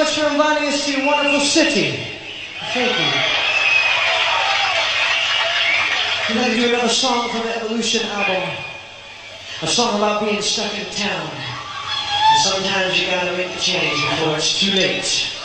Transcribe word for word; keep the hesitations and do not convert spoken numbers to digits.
much for inviting us to your wonderful city. Thank you. We'd like to do another song from the Evolution album. A song about being stuck in town. And sometimes you gotta make the change before it's too late.